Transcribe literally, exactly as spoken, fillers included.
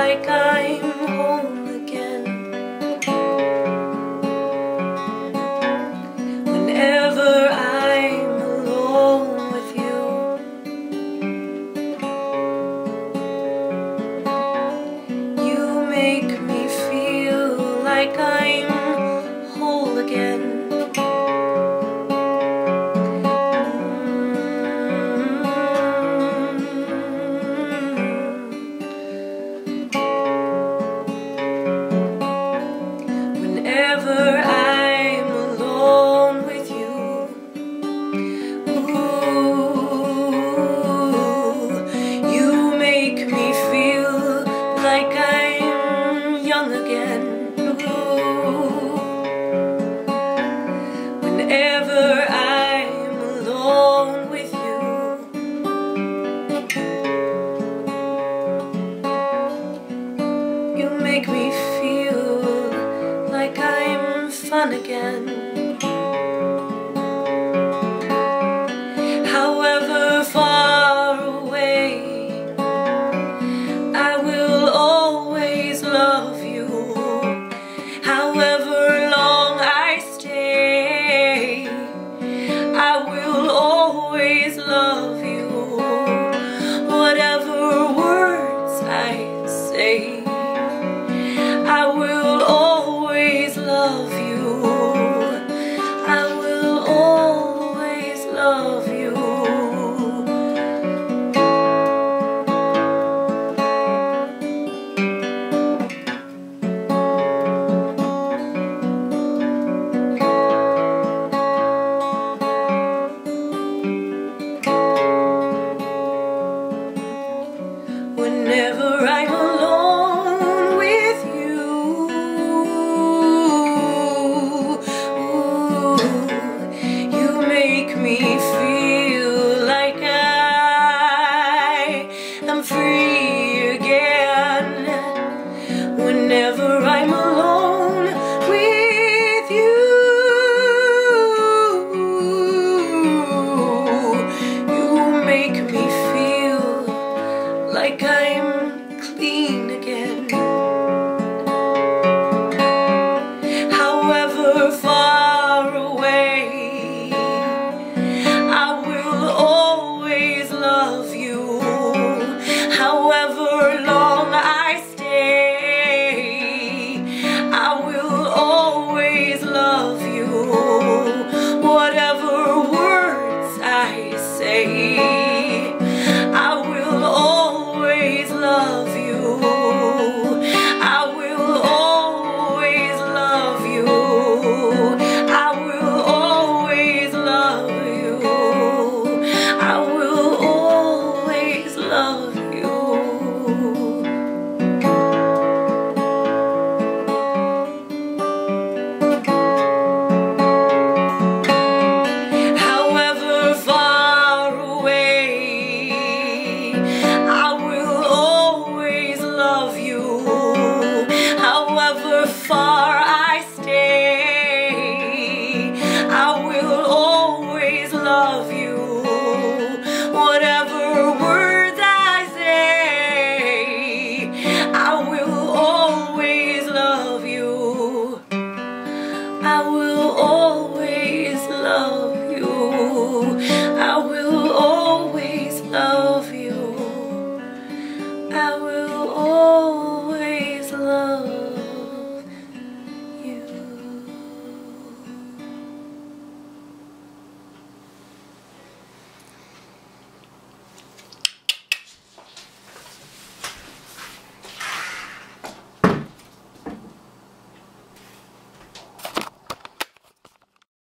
like I'm home again. Whenever I'm alone with you, you make me feel like I'm whole again. Whenever I'm alone with you, ooh, you make me feel like I'm young again. Ooh, whenever I'm alone with you, you make me feel like I'm fun again. However far away, I will always love you. However long I stay, I will always love you. Whatever words I say, I will always love you. I will always love you. Whenever I'm alone with you, ooh, you make me feel like I am free again. Whenever I'm alone with you, you make me feel like I'm clean again. However far away, I will always love you. However long I stay, I will always love you. Whatever words I say, I will always love